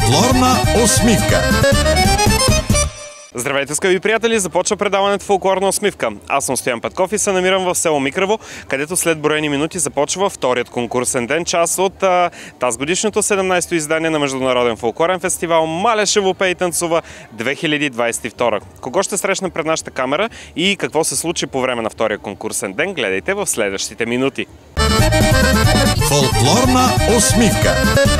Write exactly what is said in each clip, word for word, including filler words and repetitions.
Фолклорна усмивка. Здравейте, скъпи приятели! Започва предаването Фолклорна усмивка. Аз съм Стоян Петков и се намирам в село Микрево, където след броени минути започва вторият конкурсен ден, част от а, тазгодишното седемнайсето издание на Международен фолклорен фестивал Малешево пее и танцува две хиляди двайсет и втора. Кого ще срещна пред нашата камера и какво се случи по време на втория конкурсен ден, гледайте в следващите минути. Фолклорна усмивка.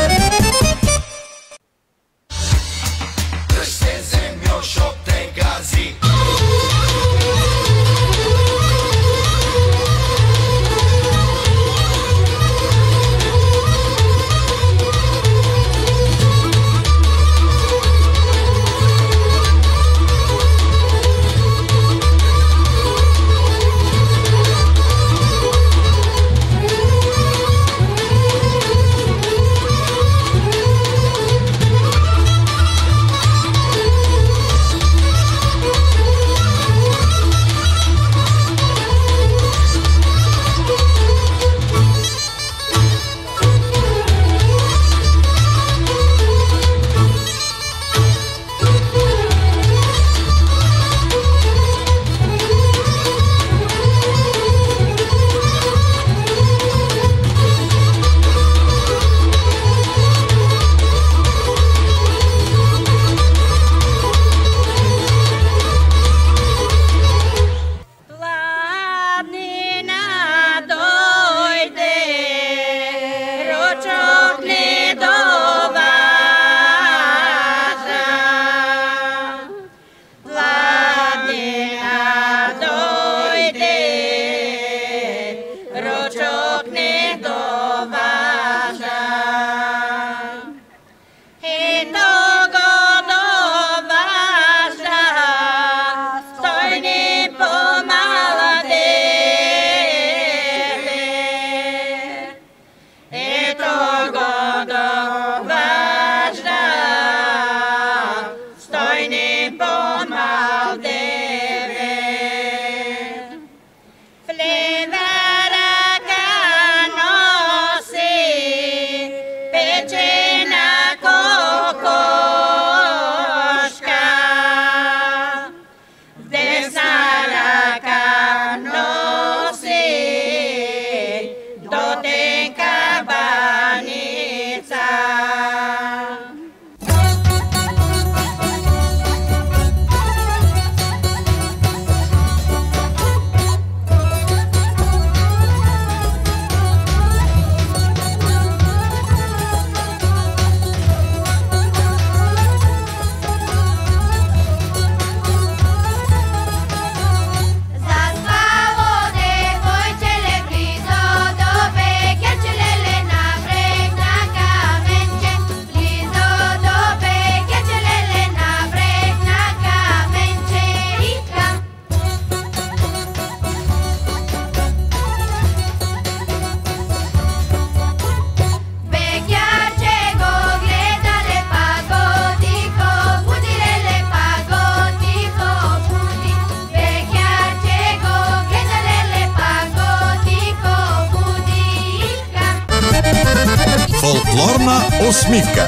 Фолклорна усмивка.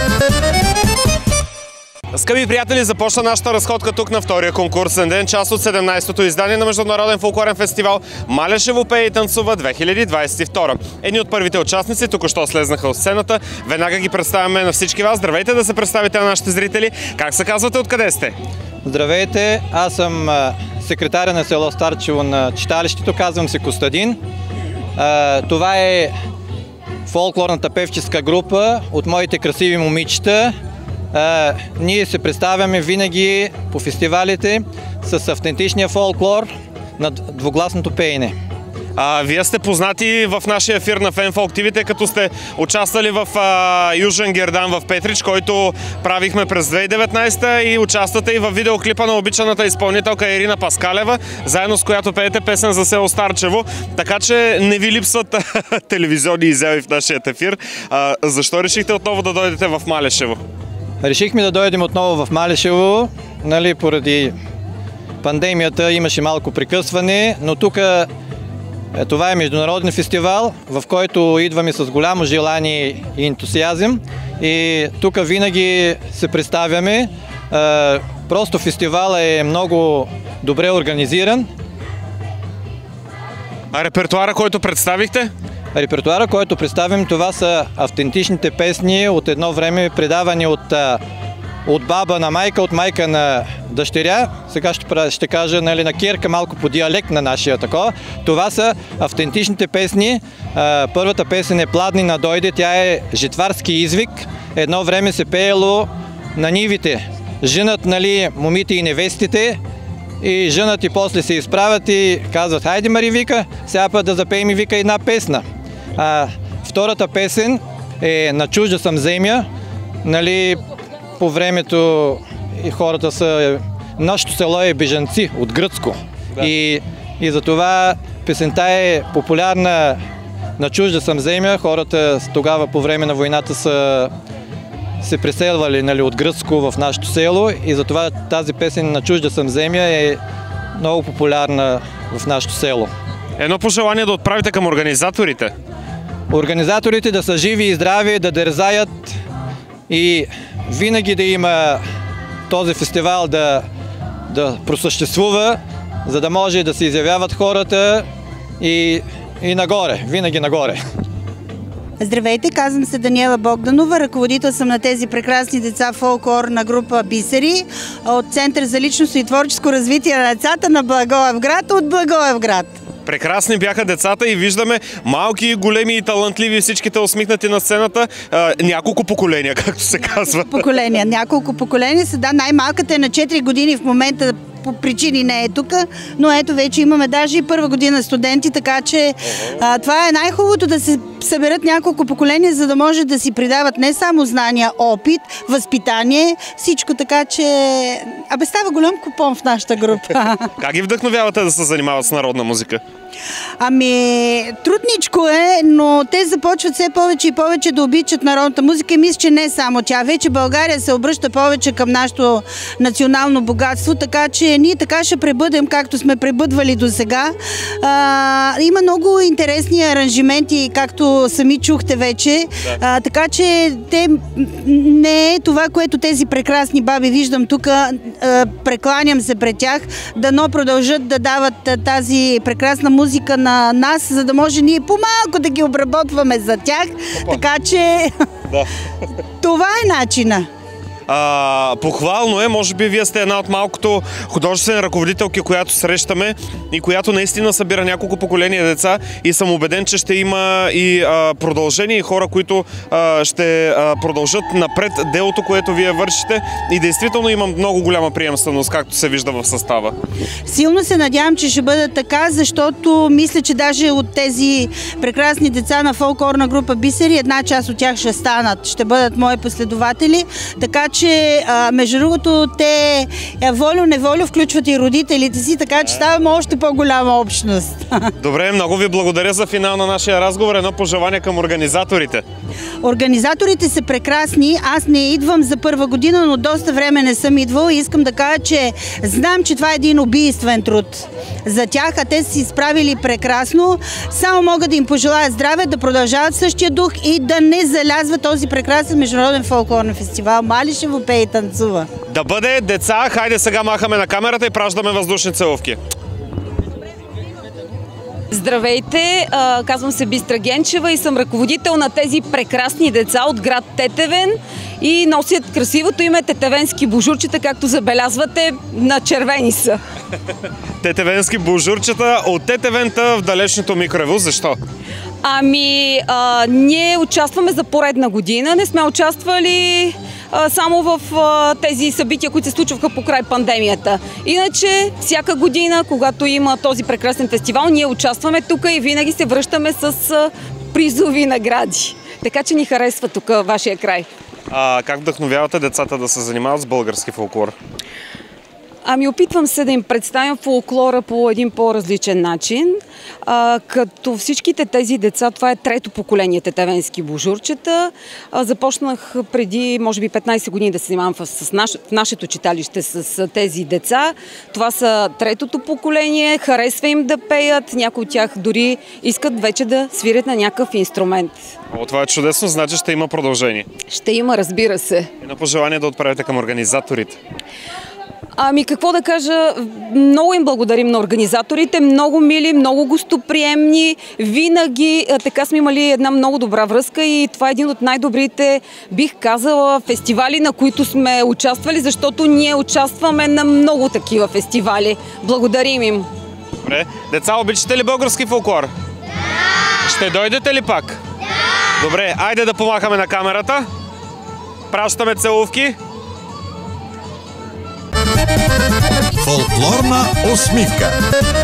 Скъпи приятели, започна нашата разходка тук на втория конкурсен ден, част от седемнайсетото издание на Международен фолклорен фестивал Малешево пее и танцува две хиляди двайсет и втора. Едни от първите участници току-що слезнаха от сцената. Веднага ги представяме на всички вас. Здравейте, да се представите на нашите зрители. Как се казвате, откъде сте? Здравейте, аз съм секретаря на село Старчево на читалището, казвам се Костадин. Това е фолклорната певческа група от моите красиви момичета. А, ние се представяме винаги по фестивалите с автентичния фолклор на двугласното пеене. А, вие сте познати в нашия ефир на Фенфолк ТВ, тъй като сте участвали в а, Южен Гердан в Петрич, който правихме през две хиляди и деветнайсета, и участвате и в видеоклипа на обичаната изпълнителка Ирина Паскалева, заедно с която пеете песен за село Старчево. Така че не ви липсват телевизионни изяви в нашия ефир. А, защо решихте отново да дойдете в Малешево? Решихме да дойдем отново в Малешево, нали, поради пандемията имаше малко прекъсване, но тук това е международен фестивал, в който идваме с голямо желание и ентусиазъм и тук винаги се представяме. Просто фестивалът е много добре организиран. А репертуара, който представихте? Репертуара, който представим, това са автентичните песни от едно време, предавани от, от баба на майка, от майка на дъщеря. Сега ще, ще кажа, нали, на кирка, малко по диалект на нашия такова. Това са автентичните песни. Първата песен е "Пладнина дойде", тя е житварски извик. Едно време се пеело на нивите. Женат, нали, момите и невестите, и женат и после се изправят и казват: "Хайде, Мари", вика, сега път да запеем и вика една песна. А, втората песен е "На чужда съм земя", нали, по времето и хората са... Нашето село е бежанци от гръцко. Да. И, и затова песента е популярна. "На чужда съм земя", хората тогава по време на войната са се преселвали, нали, от гръцко в нашето село, и затова тази песен "На чужда съм земя" е много популярна в нашето село. Едно пожелание да отправите към организаторите. Организаторите да са живи и здрави, да дързаят и винаги да има този фестивал да, да просъществува, за да може да се изявяват хората и, и нагоре, винаги нагоре. Здравейте, казвам се Даниела Богданова, ръководител съм на тези прекрасни деца фолклорна група "Бисери" от Център за личностно и творческо развитие на децата на Благоевград, от Благоевград. Прекрасни бяха децата и виждаме малки, големи и талантливи, всичките усмихнати на сцената. А, няколко поколения, както се казва. Няколко поколения, няколко поколения са, да, най-малката е на четири години в момента, по причини не е тук, но ето вече имаме даже и първа година студенти, така че а, това е най-хубавото, да се съберат няколко поколения, за да може да си придават не само знания, опит, възпитание, всичко, така че... Абе, става голям купон в нашата група. Как ги вдъхновявате да се занимават с народна музика? Ами, трудничко е, но те започват все повече и повече да обичат народната музика и мисля, че не само тя. Вече България се обръща повече към нашето национално богатство, така че ние така ще пребъдем, както сме пребъдвали до сега. Има много интересни аранжименти, както сами чухте вече, да. а, така че те не е това, което тези прекрасни баби виждам тук, прекланям се пред тях, дано продължат да дават тази прекрасна музика на нас, за да може ние по-малко да ги обработваме за тях. Опа. Така че да. Това е начина. А, похвално е, може би вие сте една от малкото художествени ръководителки, която срещаме и която наистина събира няколко поколения деца, и съм убеден, че ще има и а, продължение и хора, които а, ще а, продължат напред делото, което вие вършите, и действително има много голяма приемственост, както се вижда в състава. Силно се надявам, че ще бъде така, защото мисля, че даже от тези прекрасни деца на фолклорна група "Бисери", една част от тях ще станат, ще бъдат мои последователи, така че че а, между другото те волю-неволю включват и родителите си, така че ставаме още по-голяма общност. Добре, много ви благодаря за финал на нашия разговор. Едно пожелание към организаторите. Организаторите са прекрасни. Аз не идвам за първа година, но доста време не съм идвала и искам да кажа, че знам, че това е един убийствен труд за тях, а те са си справили прекрасно. Само мога да им пожелая здраве, да продължават същия дух и да не залязва този прекрасен международен фолклорен фестивал. Мали ще го пее и танцува. Да бъде, деца, хайде сега махаме на камерата и праждаме въздушни целувки. Здравейте, казвам се Бистра Генчева и съм ръководител на тези прекрасни деца от град Тетевен и носят красивото име Тетевенски божурчета, както забелязвате, на червени са. Тетевенски божурчета от Тетевента в далечното Микроево. Защо? Ами, а, ние участваме за поредна година. Не сме участвали а, само в а, тези събития, които се случваха покрай пандемията. Иначе, всяка година, когато има този прекрасен фестивал, ние участваме тук и винаги се връщаме с а, призови награди. Така че ни харесва тук вашия край. А как вдъхновявате децата да се занимават с български фолклор? Ами опитвам се да им представям фолклора по един по-различен начин. А, като всичките тези деца, това е трето поколение тетевенски божурчета. А, започнах преди, може би, петнайсет години да се занимавам в, с наш, в нашето читалище с, с тези деца. Това са третото поколение, харесва им да пеят, някои от тях дори искат вече да свирят на някакъв инструмент. О, това е чудесно, значи ще има продължение. Ще има, разбира се. Едно пожелание да отправите към организаторите. Ами какво да кажа, много им благодарим на организаторите, много мили, много гостоприемни, винаги така сме имали една много добра връзка и това е един от най-добрите, бих казала, фестивали, на които сме участвали, защото ние участваме на много такива фестивали. Благодарим им. Добре. Деца, обичате ли български фолклор? Да! Ще дойдете ли пак? Да! Добре, айде да помахаме на камерата. Пращаме целувки. Фолклорна усмивка.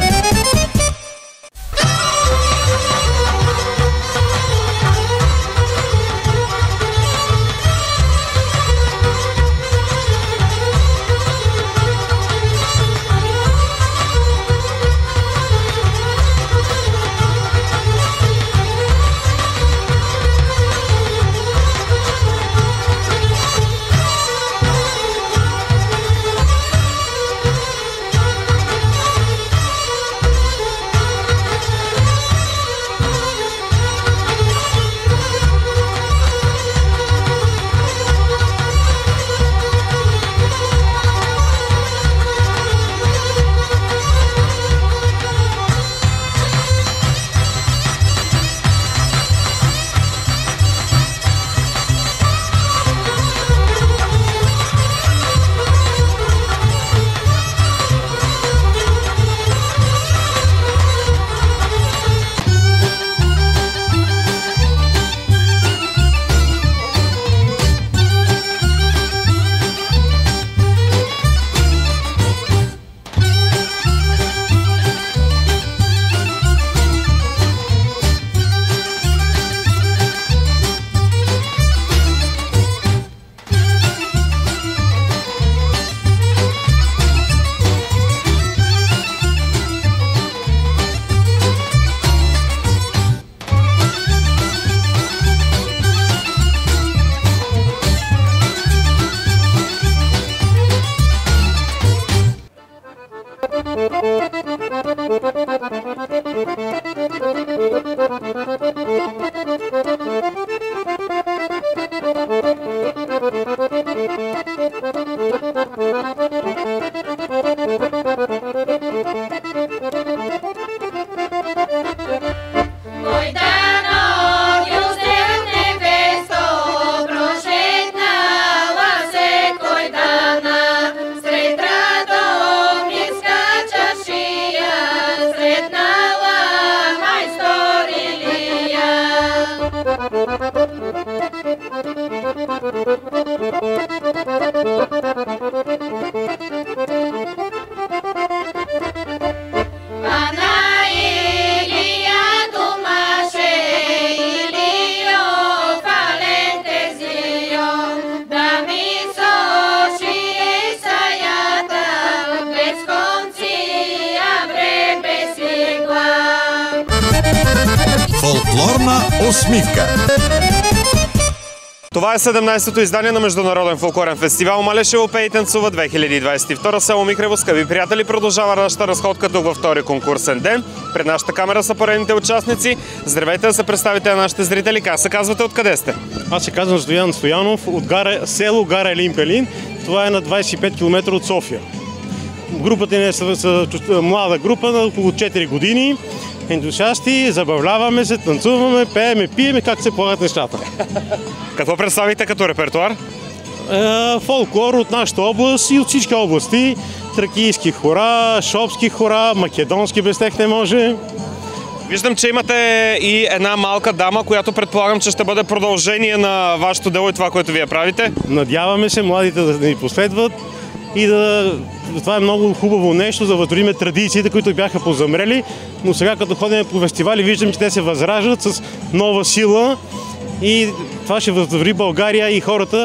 Фолклорна усмивка. Това е седемнайсетото издание на Международен фолклорен фестивал Малешево пее и танцува две хиляди двайсет и втора, село Михрево. Скъпи приятели, продължава нашата разходка тук във втори конкурсен ден. Пред нашата камера са поредните участници. Здравейте, да се представите на нашите зрители. Как се казвате, откъде сте? Аз се казвам Стоян Стоянов от гара, село Гара Елин Пелин. Това е на двайсет и пет километра от София. Групата ни е млада група на около четири години. Ентусиасти, забавляваме се, танцуваме, пееме, пиеме, как се полагат нещата. Какво представите като репертуар? Е, фолклор от нашата област и от всички области. Тракийски хора, шопски хора, македонски без тях не може. Виждам, че имате и една малка дама, която предполагам, че ще бъде продължение на вашето дело и това, което вие правите. Надяваме се младите да ни последват и да... Това е много хубаво нещо, да възродиме традициите, които бяха позамрели, но сега като ходим по фестивали виждам, че те се възраждат с нова сила и това ще възроди България и хората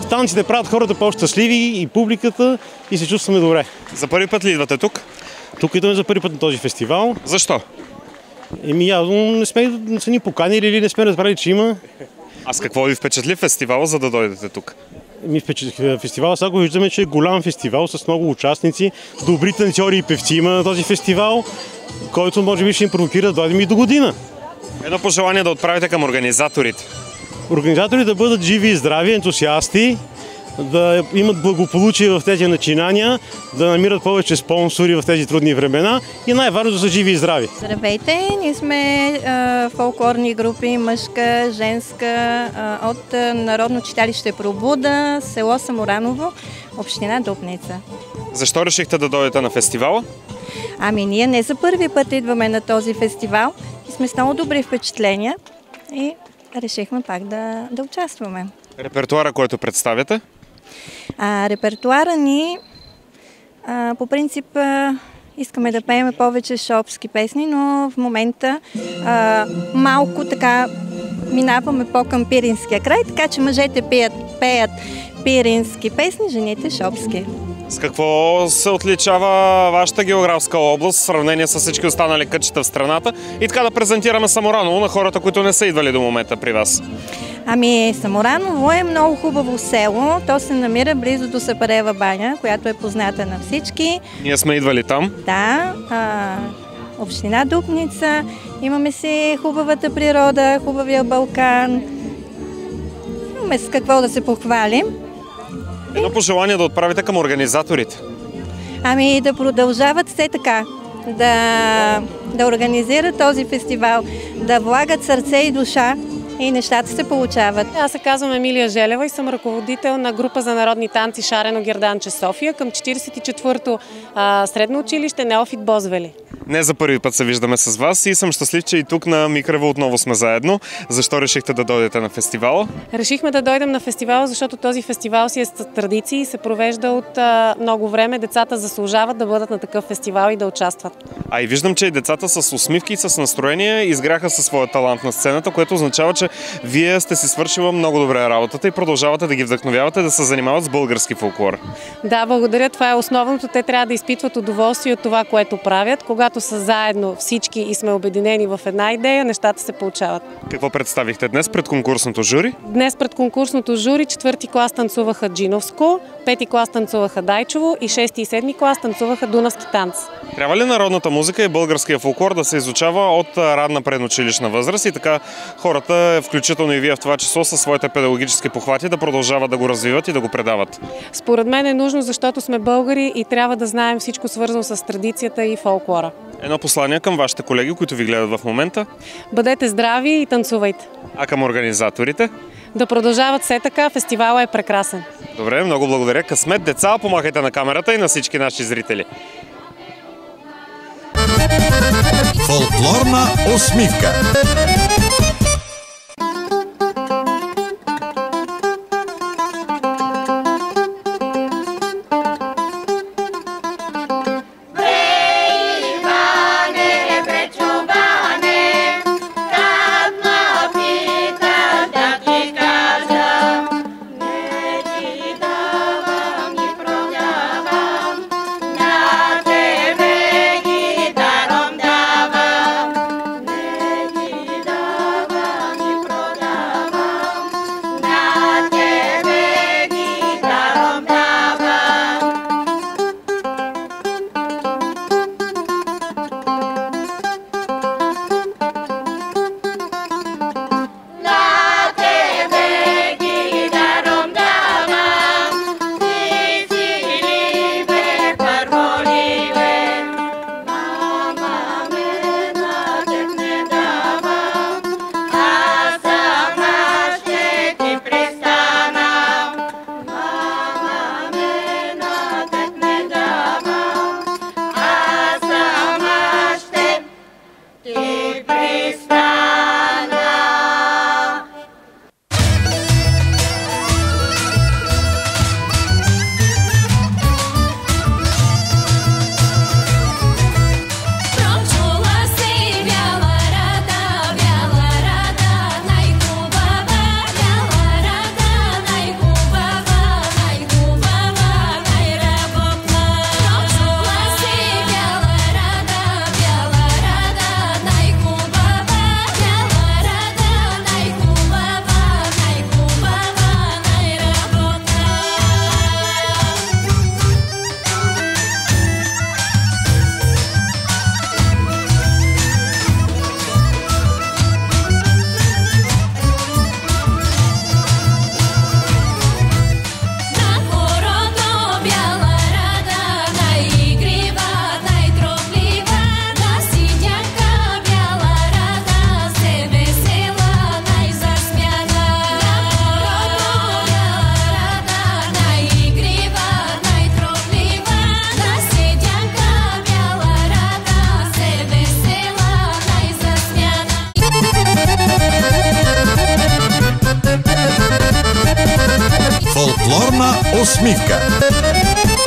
танците правят хората по-щастливи и публиката и се чувстваме добре. За първи път ли идвате тук? Тук идваме за първи път на този фестивал. Защо? Еми явно не сме не са ни поканили или не сме разбрали, че има. А с какво ви впечатли фестивала, за да дойдете тук? Ми впечатли фестивала, сега го виждаме, че е голям фестивал с много участници, добри танцори и певци има на този фестивал, който може би ще им провокира да дойдем и до година. Едно пожелание да отправите към организаторите. Организатори да бъдат живи и здрави, ентусиасти, да имат благополучие в тези начинания, да намират повече спонсори в тези трудни времена и най-важно да са живи и здрави. Здравейте, ние сме а, фолклорни групи, мъжка, женска, а, от а, Народно читалище Пробуда, село Самораново, община Дупница. Защо решихте да дойдете на фестивала? Ами ние не за първи път идваме на този фестивал и сме с много добри впечатления и решихме пак да, да участваме. Репертуара, който представяте? А, репертуара ни, а, по принцип, а, искаме да пеем повече шопски песни, но в момента а, малко така минаваме по-към пиринския край, така че мъжете пеят, пеят пирински песни, жените шопски. С какво се отличава вашата географска област в сравнение с всички останали кътчета в страната и така да презентираме Самораново на хората, които не са идвали до момента при вас? Ами, Самораново е много хубаво село. То се намира близо до Сапарева баня, която е позната на всички. Ние сме идвали там. Да, а, община Дупница. Имаме си хубавата природа, хубавия Балкан. Имаме с какво да се похвалим. Едно пожелание да отправите към организаторите. Ами да продължават все така, да, да организират този фестивал, да влагат сърце и душа и нещата се получават. Аз се казвам Емилия Желева и съм ръководител на група за народни танци Шарено Герданче София към четиридесет и четвърто а, средно училище Неофит Бозвели. Не за първи път се виждаме с вас и съм щастлив, че и тук на Микрево отново сме заедно. Защо решихте да дойдете на фестивала? Решихме да дойдем на фестивала, защото този фестивал си е с традиции и се провежда от а, много време. Децата заслужават да бъдат на такъв фестивал и да участват. А и виждам, че и децата с усмивки и с настроение изгряха със своя талант на сцената, което означава, че вие сте си свършила много добре работата и продължавате да ги вдъхновявате да се занимават с български фолклор. Да, благодаря. Това е основното. Те трябва да изпитват удоволствие от това, което правят. Когато са заедно всички и сме обединени в една идея, нещата се получават. Какво представихте днес пред конкурсното жури? Днес пред конкурсното жури четвърти клас танцуваха Джиновско, пети клас танцуваха Дайчово и шести и седми клас танцуваха Дунавски танц. Трябва ли народната музика и българския фолклор да се изучава от ранна предучилищна възраст и така хората, включително и вие в това число, със своите педагогически похвати да продължават да го развиват и да го предават? Според мен е нужно, защото сме българи и трябва да знаем всичко свързано с традицията и фолклора. Едно послание към вашите колеги, които ви гледат в момента. Бъдете здрави и танцувайте. А към организаторите? Да продължават все така, фестивалът е прекрасен. Добре, много благодаря. Късмет, деца, помахайте на камерата и на всички наши зрители. Фолклорна усмивка. Фолклорна усмивка.